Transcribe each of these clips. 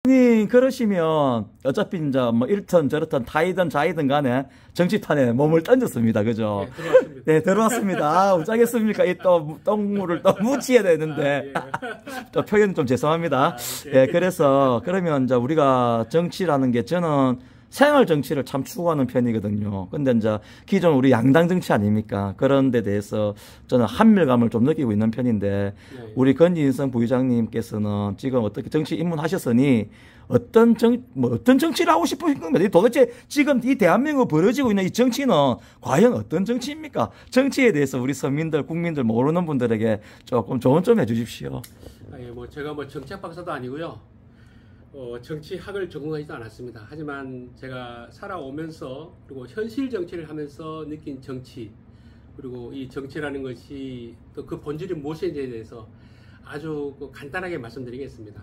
그러시면 어차피 이제 뭐 이렇든 저렇든 타이든 자이든 간에 정치판에 몸을 던졌습니다. 그죠? 네, 들어왔습니다. 네, 들어왔습니다. 아, 어쩌겠습니까? 이 또 똥물을 또 묻혀야 되는데. 또 표현 좀 죄송합니다. 예, 그래서 그러면 이제 우리가 정치라는 게 저는 생활 정치를 참 추구하는 편이거든요. 근데 이제 기존 우리 양당 정치 아닙니까? 그런 데 대해서 저는 한밀감을 좀 느끼고 있는 편인데, 우리 건진성 부의장님께서는 지금 어떻게 정치 입문하셨으니 어떤 정치를 하고 싶으신 겁니다. 도대체 지금 이 대한민국 벌어지고 있는 이 정치는 과연 어떤 정치입니까? 정치에 대해서 우리 서민들, 국민들 모르는 분들에게 조금 조언 좀 해주십시오. 제가 정치학 박사도 아니고요. 정치학을 전공하지도 않았습니다. 하지만 제가 살아오면서 그리고 현실 정치를 하면서 느낀 정치, 그리고 이 정치라는 것이 또 그 본질이 무엇인지에 대해서 아주 간단하게 말씀드리겠습니다.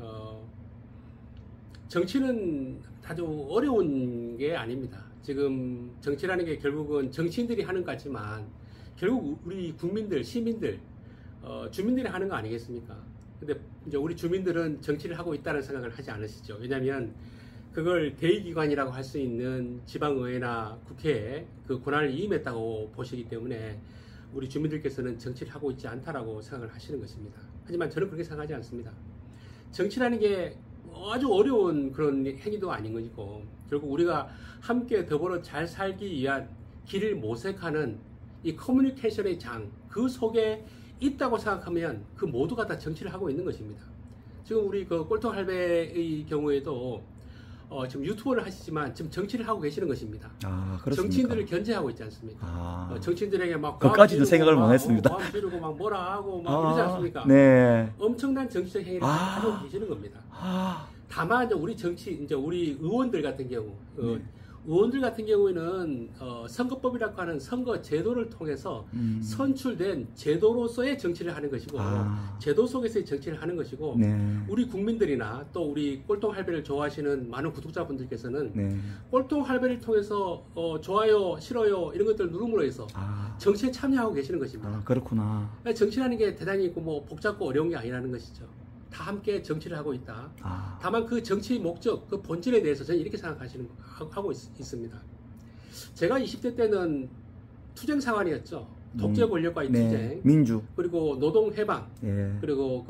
정치는 아주 어려운 게 아닙니다. 지금 정치라는 게 결국은 정치인들이 하는 것 같지만 결국 우리 국민들, 시민들, 주민들이 하는 거 아니겠습니까? 근데 이제 우리 주민들은 정치를 하고 있다는 생각을 하지 않으시죠. 왜냐하면 그걸 대의기관이라고 할 수 있는 지방의회나 국회에 그 권한을 위임했다고 보시기 때문에 우리 주민들께서는 정치를 하고 있지 않다라고 생각을 하시는 것입니다. 하지만 저는 그렇게 생각하지 않습니다. 정치라는 게 아주 어려운 그런 행위도 아닌 것이고, 결국 우리가 함께 더불어 잘 살기 위한 길을 모색하는 이 커뮤니케이션의 장, 그 속에 있다고 생각하면 그 모두가 다 정치를 하고 있는 것입니다. 지금 우리 그 꼴통 할배의 경우에도 지금 유튜버를 하시지만 지금 정치를 하고 계시는 것입니다. 아, 그렇습니까? 정치인들을 견제하고 있지 않습니까? 정치인들에게 막 그까지도 생각을 못 했습니다. 마음 지르고 막 뭐라 하고 막 그러지 않습니까? 네. 엄청난 정치적 행위를 하고 계시는 겁니다. 다만 이제 우리 우리 의원들 같은 경우, 의원들 같은 경우에는 선거법이라고 하는 선거 제도를 통해서 선출된 제도로서의 정치를 하는 것이고, 제도 속에서의 정치를 하는 것이고, 우리 국민들이나 또 우리 꼴통 할배를 좋아하시는 많은 구독자분들께서는 꼴통 할배를 통해서 좋아요, 싫어요 이런 것들을 누름으로 해서 정치에 참여하고 계시는 것입니다. 그렇구나. 정치라는 게 대단히 복잡고 어려운 게 아니라는 것이죠. 다 함께 정치를 하고 있다. 다만 그 정치의 목적, 그 본질에 대해서 저는 이렇게 하고 있습니다. 제가 20대 때는 투쟁 상황이었죠. 독재 권력과의 투쟁, 민주, 그리고 노동 해방, 그리고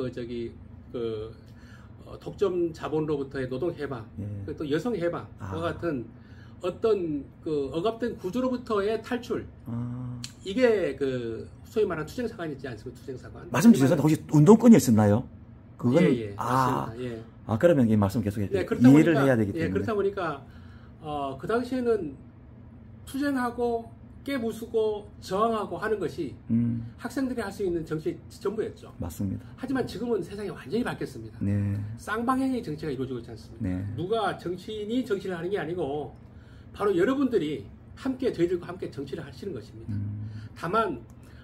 독점 자본으로부터의 노동 해방, 그리고 또 여성 해방과 같은 어떤 억압된 구조로부터의 탈출. 이게 소위 말하는 투쟁 사관이지 않습니까? 투쟁 사관. 말씀 주셔서 혹시 운동권이었나요? 그건 맞습니다. 그러면 이 말씀 계속 이해를 해야 되기 때문에. 그렇다 보니까 그 당시에는 투쟁하고 깨부수고 저항하고 하는 것이 학생들이 할 수 있는 정치의 전부였죠. 맞습니다. 하지만 지금은 세상이 완전히 바뀌었습니다. 쌍방향의 정치가 이루어지고 있지 않습니까? 누가 정치인이 정치를 하는 게 아니고 바로 여러분들이 함께 저희들과 함께 정치를 하시는 것입니다. 다만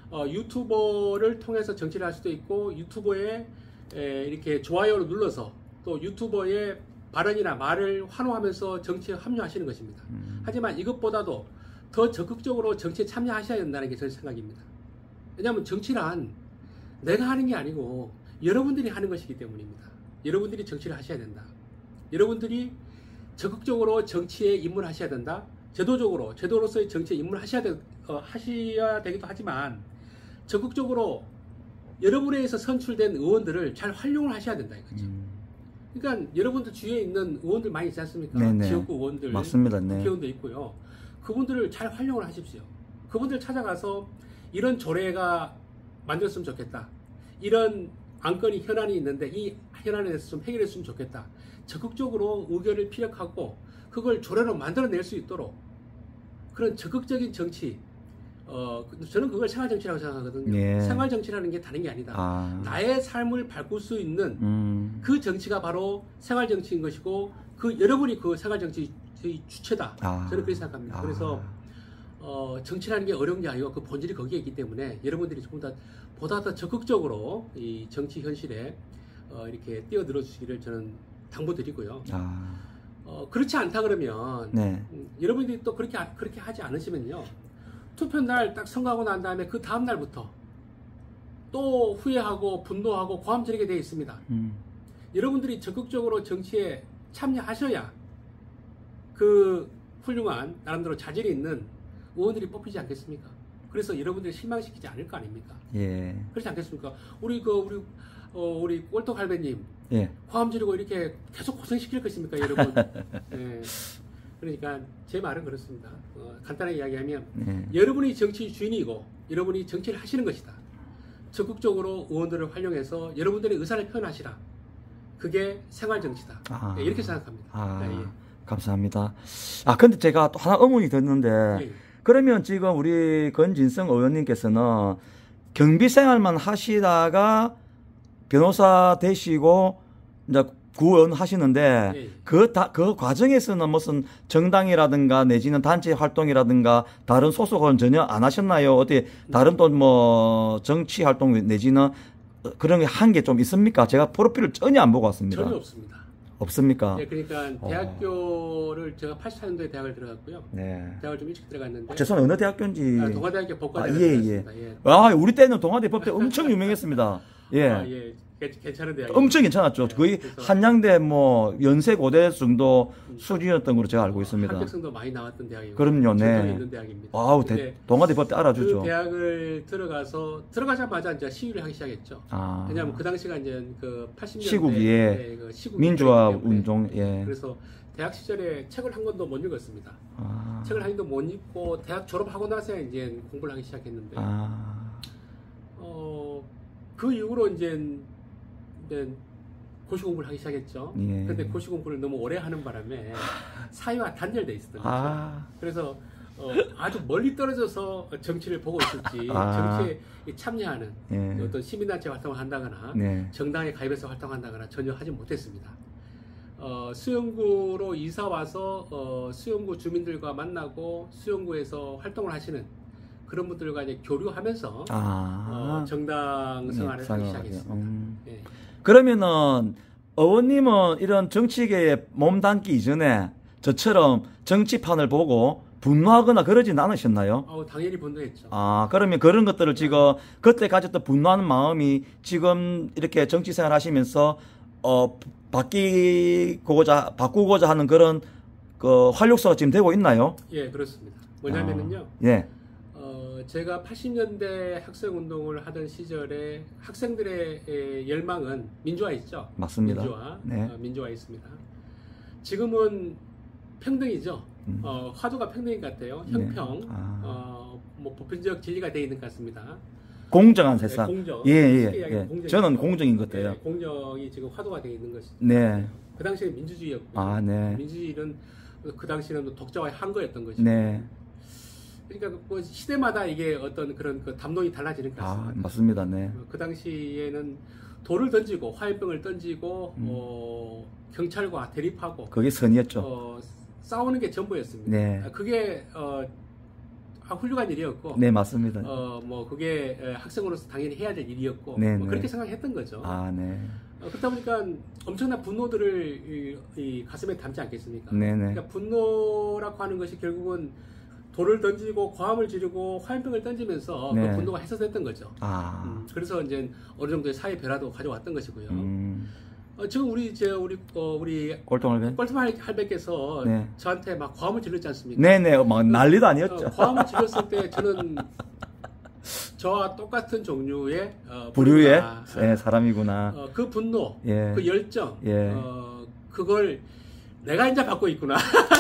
유튜버를 통해서 정치를 할 수도 있고, 유튜버에 이렇게 좋아요를 눌러서 또 유튜버의 발언이나 말을 환호하면서 정치에 합류하시는 것입니다. 하지만 이것보다도 더 적극적으로 정치에 참여하셔야 된다는 게 제 생각입니다. 왜냐하면 정치란 내가 하는 게 아니고 여러분들이 하는 것이기 때문입니다. 여러분들이 정치를 하셔야 된다. 여러분들이 적극적으로 정치에 입문하셔야 된다. 제도로서의 정치에 입문하셔야 되기도 하지만, 적극적으로 여러분에 의해서 선출된 의원들을 잘 활용을 하셔야 된다 이거죠. 그러니까 여러분들 주위에 있는 의원들 많이 있지 않습니까? 지역구 의원들, 맞습니다. 국회의원도 있고요. 그분들을 잘 활용을 하십시오. 그분들 찾아가서 이런 조례가 만들었으면 좋겠다. 이런 안건이 현안이 있는데 이 현안에 대해서 좀 해결했으면 좋겠다. 적극적으로 의견을 피력하고 그걸 조례로 만들어낼 수 있도록 그런 적극적인 정치, 저는 그걸 생활정치라고 생각하거든요. 생활정치라는 게 다른 게 아니다. 나의 삶을 바꿀 수 있는 그 정치가 바로 생활정치인 것이고, 여러분이 그 생활정치의 주체다. 저는 그렇게 생각합니다. 그래서 정치라는 게 어려운 게 아니고 그 본질이 거기에 있기 때문에 여러분들이 보다 더 적극적으로 이 정치 현실에 이렇게 뛰어들어 주시기를 저는 당부드리고요. 그렇지 않다 그러면 여러분들이 또 그렇게 하지 않으시면요, 투표 날 딱 선거하고 난 다음에 그 다음 날부터 또 후회하고 분노하고 고함 지르게 되어 있습니다. 여러분들이 적극적으로 정치에 참여하셔야 그 훌륭한 나름대로 자질이 있는 의원들이 뽑히지 않겠습니까? 그래서 여러분들이 실망시키지 않을 거 아닙니까? 예. 그렇지 않겠습니까? 우리 꼴떡할배님, 예. 과음 지르고 이렇게 계속 고생시킬 것입니까, 여러분? 예. 그러니까 제 말은 그렇습니다. 간단하게 이야기하면 여러분이 정치 주인이고 여러분이 정치를 하시는 것이다. 적극적으로 의원들을 활용해서 여러분들의 의사를 표현하시라. 그게 생활정치다. 예, 이렇게 생각합니다. 예. 감사합니다. 근데 제가 또 하나 의문이 듣는데 예. 그러면 지금 우리 권진성 의원님께서는 경비 생활만 하시다가 변호사 되시고 이제 구의원 하시는데 예. 그 과정에서는 무슨 정당이라든가 내지는 단체 활동이라든가 다른 소속은 전혀 안 하셨나요? 어떻게 다른 또 뭐 정치 활동 내지는 그런 게 한 게 좀 있습니까? 제가 프로필을 전혀 안 보고 왔습니다. 전혀 없습니다. 없습니까? 네, 그러니까 대학교를 제가 84년도에 대학을 들어갔고요. 네. 대학을 좀 일찍 들어갔는데. 죄송해요. 어느 대학교인지. 동아대학교 법과대학교 들어갔습니다. 예. 우리 때는 동아대 법대 엄청 유명했습니다. 예. 예. 괜찮은 대학. 엄청 괜찮았죠. 네, 거의 한양대 뭐 연세 고대 정도 수준이었던 걸로 제가 알고 있습니다. 합격생도 많이 나왔던 대학이고. 그럼요, 네. 있는 대학입니다. 동아대 법대 알아주죠. 그 대학을 들어가자마자 이제 시위를 하기 시작했죠. 왜냐하면 그 당시가 이제 그 80년대 시국이에 그 시국 민주화 운동. 예. 그래서 대학 시절에 책을 한 권도 못 읽었습니다. 책을 한 권도 못 읽고 대학 졸업하고 나서 이제 공부를 하기 시작했는데. 그 이후로 이제 고시 공부를 하기 시작했죠. 그런데 고시 공부를 너무 오래 하는 바람에 사회와 단절돼 있었던 거죠. 그래서 아주 멀리 떨어져서 정치를 보고 있었지 정치에 참여하는 어떤 시민단체 활동을 한다거나 정당에 가입해서 활동한다거나 전혀 하지 못했습니다. 수영구로 이사 와서 수영구 주민들과 만나고 수영구에서 활동을 하시는 그런 분들과 이제 교류하면서 정당 생활을 하기 시작했습니다. 예. 그러면은 의원님은 이런 정치계에 몸담기 이전에 저처럼 정치판을 보고 분노하거나 그러진 않으셨나요? 당연히 분노했죠. 그러면 그런 것들을 지금 그때 가졌던 분노하는 마음이 지금 이렇게 정치 생활 하시면서 바꾸고자 하는 그런 그 활력소가 지금 되고 있나요? 예, 그렇습니다. 뭐냐면은요. 예. 제가 80년대 학생운동을 하던 시절에 학생들의 열망은 민주화 있죠. 맞습니다. 민주화 있습니다. 지금은 평등이죠. 화두가 평등인 것 같아요. 형평, 뭐 보편적 진리가 되어 있는 것 같습니다. 공정한 세상. 공정. 예. 저는 공정인 것 같아요. 공정이 지금 화두가 되어 있는 것이죠. 네. 그 당시에는 민주주의였고요. 민주주의는 그 당시에는 독자와의 한거였던 것이죠. 네. 그러니까 뭐 시대마다 이게 어떤 그런 그 담론이 달라지는 것 같습니다. 맞습니다. 네. 그 당시에는 돌을 던지고 화염병을 던지고 경찰과 대립하고 그게 선이었죠. 싸우는 게 전부였습니다. 네. 그게 훌륭한 일이었고. 네, 맞습니다. 뭐 그게 학생으로서 당연히 해야 될 일이었고. 네, 뭐 그렇게 생각했던 거죠. 네. 그러다 보니까 엄청난 분노들을 이 가슴에 담지 않겠습니까? 네. 그러니까 분노라고 하는 것이 결국은 돌을 던지고 과음을 지르고 화염병을 던지면서 그 분노가 해소됐던 거죠. 그래서 이제 어느 정도의 사회 변화도 가져왔던 것이고요. 지금 우리 꼴통할배께서 저한테 막 과음을 질렀지 않습니까? 네네, 막 난리도 아니었죠. 과음을 질렀을 때 저는 저와 똑같은 종류의 부류의 사람이구나. 그 분노, 그 열정, 그걸 내가 이제 받고 있구나.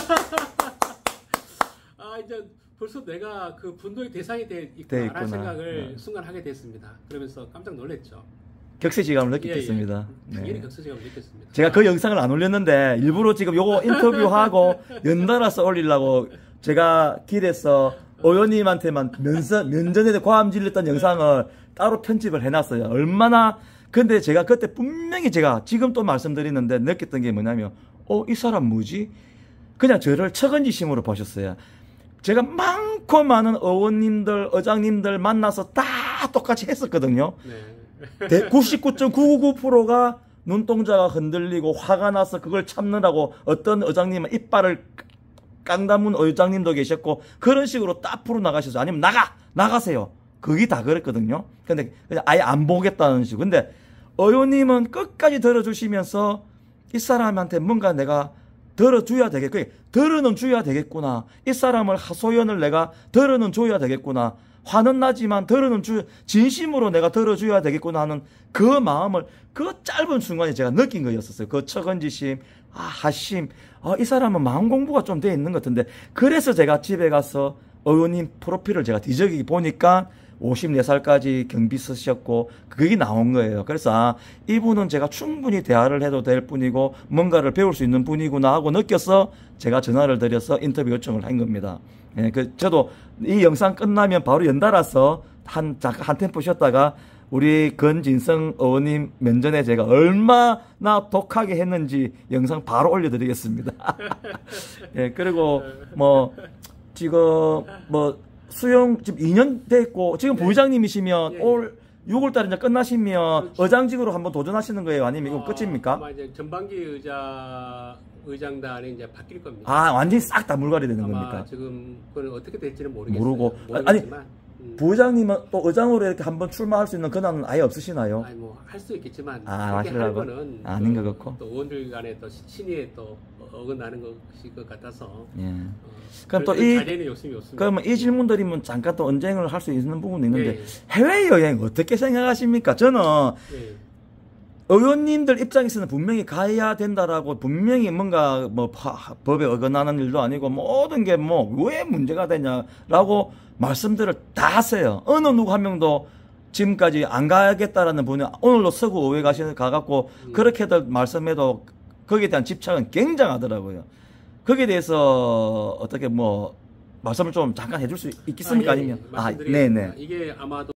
이제 벌써 내가 그 분노의 대상이 돼 있구나라는 생각을 순간 하게 됐습니다. 그러면서 깜짝 놀랐죠. 격세지감을 느꼈겠습니다. 당연히 격세지감을 느꼈습니다. 제가 그 영상을 안 올렸는데 일부러 지금 요거 인터뷰하고 연달아서 올리려고 제가 길에서 의원님한테만 면전에 과음 질렀던 영상을 따로 편집을 해놨어요. 얼마나 근데 제가 그때 분명히 제가 지금 또 말씀드리는데 느꼈던 게 뭐냐면 이 사람 뭐지? 그냥 저를 척은지심으로 보셨어요. 제가 많고 많은 의원님들, 의장님들 만나서 다 똑같이 했었거든요. 99.999%가 눈동자가 흔들리고 화가 나서 그걸 참느라고 어떤 의장님은 이빨을 깡다문 의장님도 계셨고 그런 식으로 딱 풀어나가셔서 아니면 나가세요. 그게 다 그랬거든요. 근데 그냥 아예 안 보겠다는 식으로. 근데 의원님은 끝까지 들어주시면서 이 사람한테 뭔가 내가 들어줘야 되겠구나. 들어는 줘야 되겠구나. 이 사람을 하소연을 내가 들어는 줘야 되겠구나. 화는 나지만 들어는 진심으로 내가 들어줘야 되겠구나 하는 그 마음을 그 짧은 순간에 제가 느낀 거였었어요. 그 척언지심, 하심. 이 사람은 마음 공부가 좀 돼 있는 것 같은데. 그래서 제가 집에 가서 의원님 프로필을 제가 뒤적이 보니까 54살까지 경비 쓰셨고 그게 나온 거예요. 그래서 이분은 제가 충분히 대화를 해도 될 분이고 뭔가를 배울 수 있는 분이구나 하고 느껴서 제가 전화를 드려서 인터뷰 요청을 한 겁니다. 예, 저도 이 영상 끝나면 바로 연달아서 한 템포 쉬었다가 우리 건진성 의원님 면전에 제가 얼마나 독하게 했는지 영상 바로 올려드리겠습니다. 예, 그리고 지금 수용 지금 2년 됐고 지금 부의장님이시면 올 6월달에 이제 끝나시면 그렇죠. 의장직으로 한번 도전하시는 거예요? 아니면 이거 끝입니까? 아마 이제 전반기 의장단에 이제 바뀔 겁니다. 완전히 싹 다 물갈이 되는 겁니까? 지금 그건 어떻게 될지는 모르겠어요. 모르겠지만. 아니 부의장님은 또 의장으로 이렇게 한번 출마할 수 있는 권한은 아예 없으시나요? 아니 할 수 있겠지만 하시려고? 아닌 것 같고 또 의원들 간에 또 신의에 또 어긋나는 것일 것 같아서. 예. 그럼 또 자리에는 욕심이 없습니다. 그러면 이 질문드리면 잠깐 또 언쟁을 할 수 있는 부분이 있는데 해외 여행 어떻게 생각하십니까? 저는 의원님들 입장에서는 분명히 가야 된다라고 분명히 뭔가 법에 어긋나는 일도 아니고 모든 게 왜 문제가 되냐라고 말씀들을 다 하세요. 어느 누구 한 명도 지금까지 안 가야겠다라는 분이 오늘로 서구 의회 가갖고 그렇게들 말씀해도 거기에 대한 집착은 굉장하더라고요. 거기에 대해서 어떻게 말씀을 좀 잠깐 해줄 수 있겠습니까? 아니면 네네. 이게 아마도